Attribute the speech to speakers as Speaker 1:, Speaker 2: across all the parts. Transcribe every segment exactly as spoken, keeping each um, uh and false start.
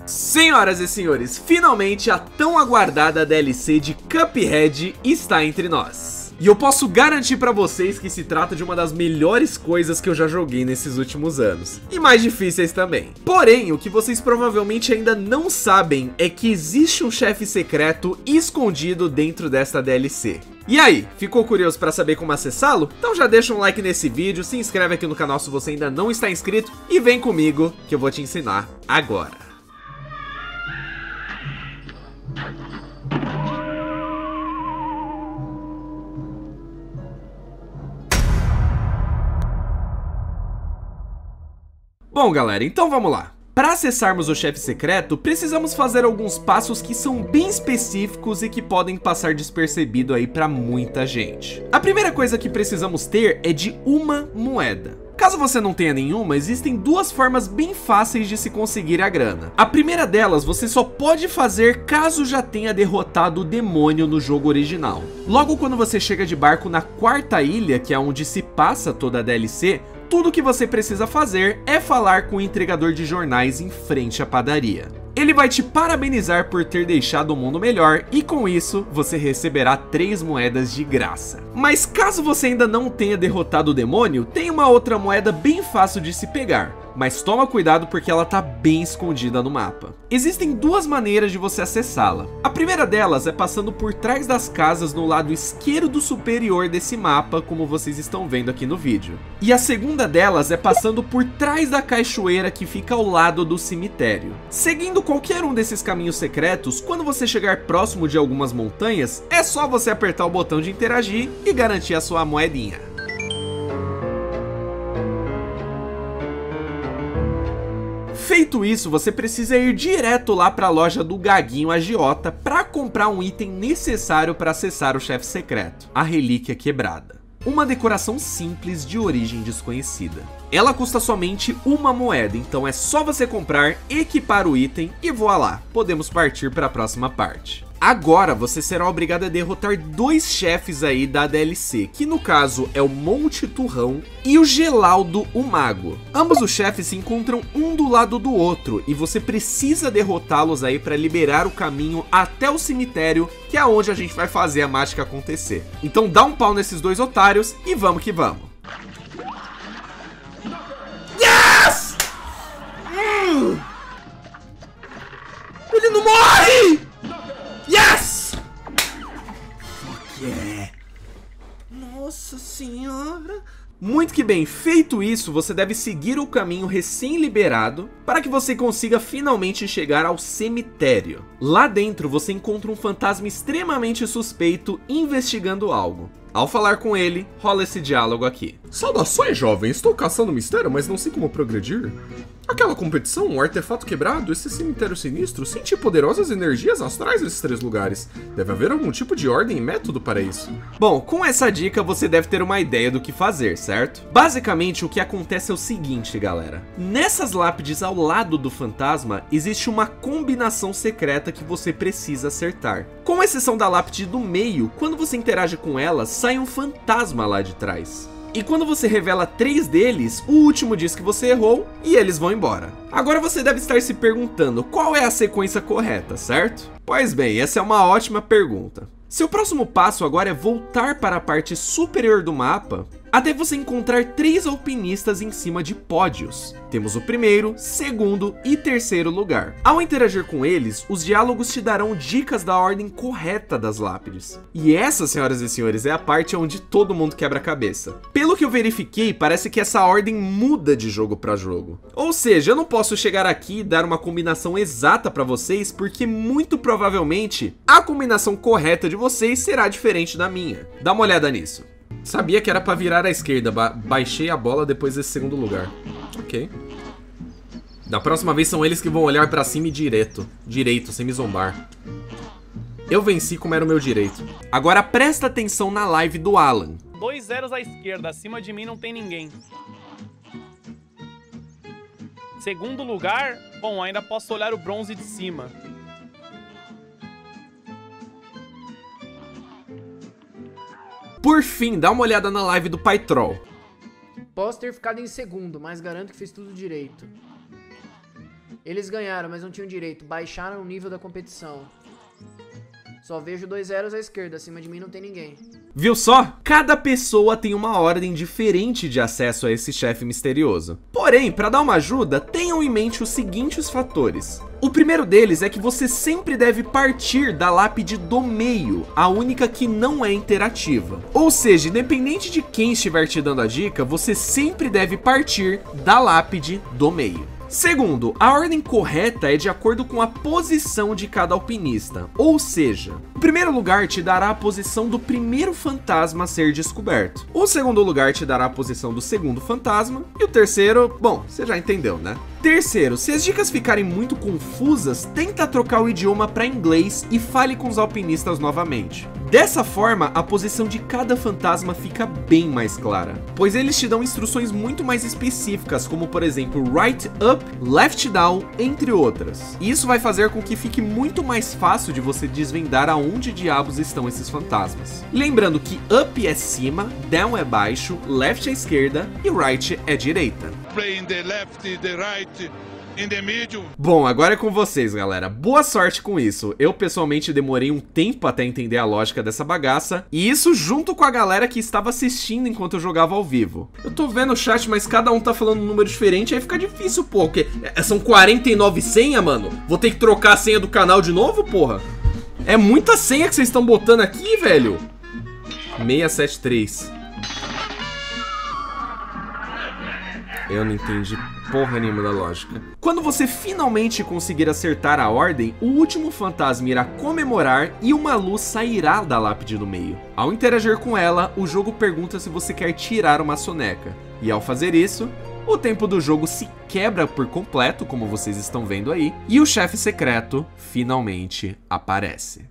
Speaker 1: Senhoras e senhores, finalmente a tão aguardada D L C de Cuphead está entre nós. E eu posso garantir pra vocês que se trata de uma das melhores coisas que eu já joguei nesses últimos anos. E mais difíceis também. Porém, o que vocês provavelmente ainda não sabem é que existe um chefe secreto escondido dentro desta D L C. E aí, ficou curioso pra saber como acessá-lo? Então já deixa um like nesse vídeo, se inscreve aqui no canal se você ainda não está inscrito e vem comigo que eu vou te ensinar agora. Bom galera, então vamos lá. Para acessarmos o chefe secreto, precisamos fazer alguns passos que são bem específicos e que podem passar despercebido aí para muita gente. A primeira coisa que precisamos ter é de uma moeda. Caso você não tenha nenhuma, existem duas formas bem fáceis de se conseguir a grana. A primeira delas você só pode fazer caso já tenha derrotado o demônio no jogo original. Logo quando você chega de barco na quarta ilha, que é onde se passa toda a D L C, tudo que você precisa fazer é falar com o entregador de jornais em frente à padaria. Ele vai te parabenizar por ter deixado o mundo melhor e com isso você receberá três moedas de graça. Mas caso você ainda não tenha derrotado o demônio, tem uma outra moeda bem fácil de se pegar. Mas toma cuidado porque ela tá bem escondida no mapa. Existem duas maneiras de você acessá-la. A primeira delas é passando por trás das casas no lado esquerdo superior desse mapa, como vocês estão vendo aqui no vídeo. E a segunda delas é passando por trás da cachoeira que fica ao lado do cemitério. Seguindo qualquer um desses caminhos secretos, quando você chegar próximo de algumas montanhas, é só você apertar o botão de interagir e garantir a sua moedinha. Feito isso, você precisa ir direto lá para a loja do Gaguinho Agiota para comprar um item necessário para acessar o chefe secreto, a Relíquia Quebrada. Uma decoração simples de origem desconhecida. Ela custa somente uma moeda, então é só você comprar, equipar o item e voa lá. Podemos partir para a próxima parte. Agora você será obrigado a derrotar dois chefes aí da D L C, que no caso é o Monte Turrão e o Gelaldo o Mago. Ambos os chefes se encontram um do lado do outro e você precisa derrotá-los aí para liberar o caminho até o cemitério, que é onde a gente vai fazer a mágica acontecer. Então dá um pau nesses dois otários e vamos que vamos. Yes! Hum! Ele não morre! Yes! Fuck yeah! Nossa senhora! Muito que bem, feito isso, você deve seguir o caminho recém-liberado para que você consiga finalmente chegar ao cemitério. Lá dentro você encontra um fantasma extremamente suspeito investigando algo. Ao falar com ele, rola esse diálogo aqui.
Speaker 2: Saudações, jovem. Estou caçando mistério, mas não sei como progredir. Aquela competição, um artefato quebrado, esse cemitério sinistro, senti poderosas energias astrais nesses três lugares. Deve haver algum tipo de ordem e método para isso.
Speaker 1: Bom, com essa dica você deve ter uma ideia do que fazer, certo? Basicamente o que acontece é o seguinte, galera. Nessas lápides ao lado do fantasma, existe uma combinação secreta que você precisa acertar. Com exceção da lápide do meio, quando você interage com ela, sai um fantasma lá de trás. E quando você revela três deles, o último diz que você errou e eles vão embora. Agora você deve estar se perguntando qual é a sequência correta, certo? Pois bem, essa é uma ótima pergunta. Seu próximo passo agora é voltar para a parte superior do mapa até você encontrar três alpinistas em cima de pódios. Temos o primeiro, segundo e terceiro lugar. Ao interagir com eles, os diálogos te darão dicas da ordem correta das lápides. E essa, senhoras e senhores, é a parte onde todo mundo quebra a cabeça. Pelo que eu verifiquei, parece que essa ordem muda de jogo para jogo. Ou seja, eu não posso chegar aqui e dar uma combinação exata para vocês, porque muito provavelmente a combinação correta de vocês será diferente da minha. Dá uma olhada nisso.
Speaker 2: Sabia que era pra virar à esquerda, ba baixei a bola depois desse segundo lugar. Ok. Da próxima vez são eles que vão olhar pra cima e direto. Direito, sem me zombar. Eu venci como era o meu direito.
Speaker 1: Agora presta atenção na live do Alan.
Speaker 3: Dois zeros à esquerda, acima de mim não tem ninguém. Segundo lugar, bom, ainda posso olhar o bronze de cima.
Speaker 1: Por fim, dá uma olhada na live do Pai Troll.
Speaker 4: Posso ter ficado em segundo, mas garanto que fiz tudo direito. Eles ganharam, mas não tinham direito. Baixaram o nível da competição. Só vejo dois zeros à esquerda. Acima de mim não tem ninguém.
Speaker 1: Viu só? Cada pessoa tem uma ordem diferente de acesso a esse chefe misterioso. Porém, para dar uma ajuda, tenham em mente os seguintes fatores. O primeiro deles é que você sempre deve partir da lápide do meio, a única que não é interativa. Ou seja, independente de quem estiver te dando a dica, você sempre deve partir da lápide do meio. Segundo, a ordem correta é de acordo com a posição de cada alpinista, ou seja, o primeiro lugar te dará a posição do primeiro fantasma a ser descoberto, o segundo lugar te dará a posição do segundo fantasma, e o terceiro, bom, você já entendeu, né? Terceiro, se as dicas ficarem muito confusas, tenta trocar o idioma para inglês e fale com os alpinistas novamente. Dessa forma, a posição de cada fantasma fica bem mais clara, pois eles te dão instruções muito mais específicas, como por exemplo, right up, left down, entre outras. E isso vai fazer com que fique muito mais fácil de você desvendar aonde diabos estão esses fantasmas. Lembrando que up é cima, down é baixo, left é esquerda e right é direita.
Speaker 5: The left, the right, in the middle.
Speaker 1: Bom, agora é com vocês, galera. Boa sorte com isso. Eu, pessoalmente, demorei um tempo até entender a lógica dessa bagaça. E isso junto com a galera que estava assistindo enquanto eu jogava ao vivo. Eu tô vendo o chat, mas cada um tá falando um número diferente, aí fica difícil, pô. Porque são quarenta e nove senha, mano? Vou ter que trocar a senha do canal de novo, porra? É muita senha que vocês estão botando aqui, velho. seiscentos e setenta e três. Eu não entendi porra nenhuma da lógica. Quando você finalmente conseguir acertar a ordem, o último fantasma irá comemorar e uma luz sairá da lápide do meio. Ao interagir com ela, o jogo pergunta se você quer tirar uma soneca. E ao fazer isso, o tempo do jogo se quebra por completo, como vocês estão vendo aí, e o chefe secreto finalmente aparece.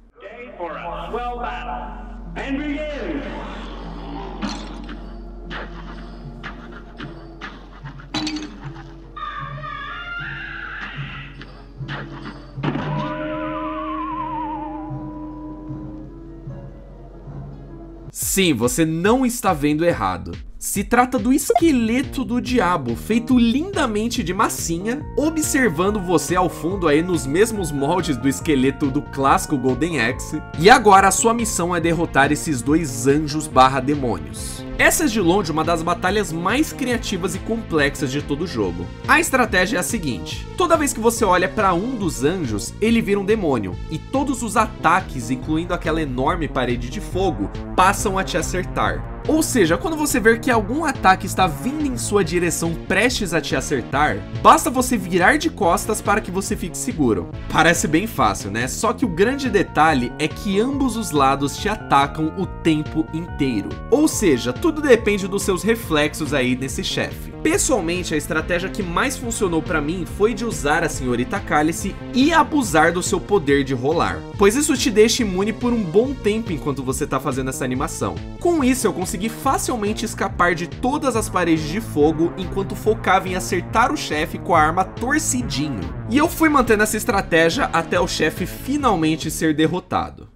Speaker 1: Sim, você não está vendo errado. Se trata do esqueleto do diabo, feito lindamente de massinha, observando você ao fundo aí nos mesmos moldes do esqueleto do clássico Golden Axe. E agora a sua missão é derrotar esses dois anjos barra demônios. Essa é de longe uma das batalhas mais criativas e complexas de todo o jogo. A estratégia é a seguinte: toda vez que você olha para um dos anjos, ele vira um demônio, e todos os ataques, incluindo aquela enorme parede de fogo, passam a te acertar. Ou seja, quando você ver que algum ataque está vindo em sua direção prestes a te acertar, basta você virar de costas para que você fique seguro. Parece bem fácil, né? Só que o grande detalhe é que ambos os lados te atacam o tempo inteiro. Ou seja, tudo depende dos seus reflexos aí nesse chefe. Pessoalmente, a estratégia que mais funcionou pra mim foi de usar a Senhorita Cálice e abusar do seu poder de rolar, pois isso te deixa imune por um bom tempo enquanto você tá fazendo essa animação. Com isso, eu consegui facilmente escapar de todas as paredes de fogo enquanto focava em acertar o chefe com a arma torcidinho. E eu fui mantendo essa estratégia até o chefe finalmente ser derrotado.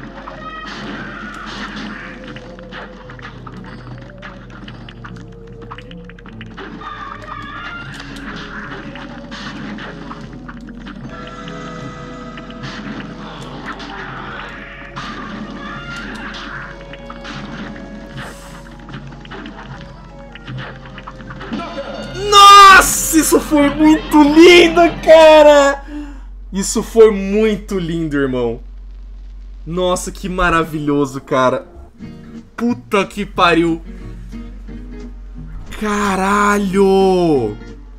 Speaker 1: Nossa, isso foi muito lindo, cara! Isso foi muito lindo, irmão. Nossa, que maravilhoso, cara. Puta que pariu. Caralho!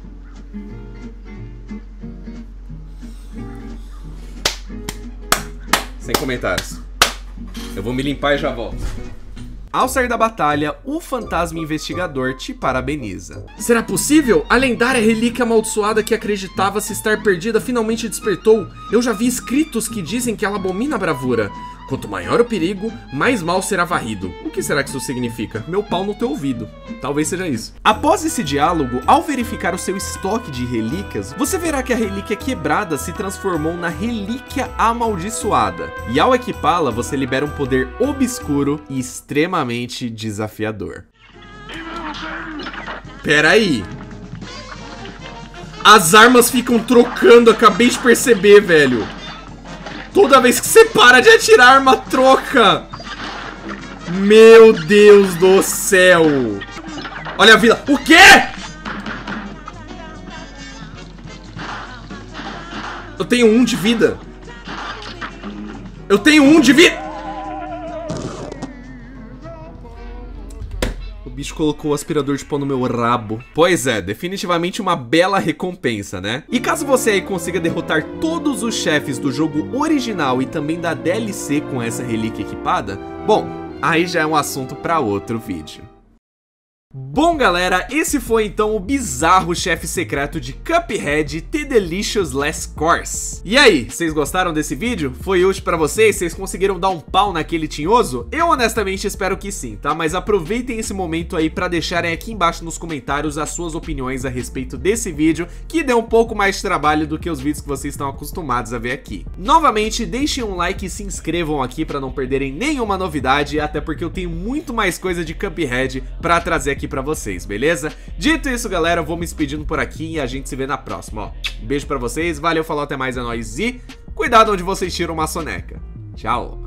Speaker 1: Sem comentários. Eu vou me limpar e já volto. Ao sair da batalha, o fantasma investigador te parabeniza. Será possível? A lendária relíquia amaldiçoada que acreditava-se estar perdida finalmente despertou. Eu já vi escritos que dizem que ela abomina a bravura. Quanto maior o perigo, mais mal será varrido. O que será que isso significa? Meu pau no teu ouvido. Talvez seja isso. Após esse diálogo, ao verificar o seu estoque de relíquias, você verá que a relíquia quebrada se transformou na relíquia amaldiçoada. E ao equipá-la, você libera um poder obscuro e extremamente desafiador. Pera aí.
Speaker 2: As armas ficam trocando, acabei de perceber, velho. Toda vez que você para de atirar, a arma troca. Meu Deus do céu. Olha a vida. O quê? Eu tenho um de vida. Eu tenho um de vida. O bicho colocou o aspirador de pó no meu rabo.
Speaker 1: Pois é, definitivamente uma bela recompensa, né? E caso você aí consiga derrotar todos os chefes do jogo original e também da D L C com essa relíquia equipada, bom, aí já é um assunto para outro vídeo. Bom galera, esse foi então o bizarro chefe secreto de Cuphead, The Delicious Last Course. E aí, vocês gostaram desse vídeo? Foi útil pra vocês? Vocês conseguiram dar um pau naquele tinhoso? Eu honestamente espero que sim, tá? Mas aproveitem esse momento aí pra deixarem aqui embaixo nos comentários as suas opiniões a respeito desse vídeo, que deu um pouco mais de trabalho do que os vídeos que vocês estão acostumados a ver aqui. Novamente, deixem um like e se inscrevam aqui pra não perderem nenhuma novidade, até porque eu tenho muito mais coisa de Cuphead pra trazer aqui pra vocês, beleza? Dito isso, galera, eu vou me despedindo por aqui e a gente se vê na próxima, ó. Um beijo pra vocês, valeu, falou, até mais, é nóis e cuidado onde vocês tiram uma soneca. Tchau!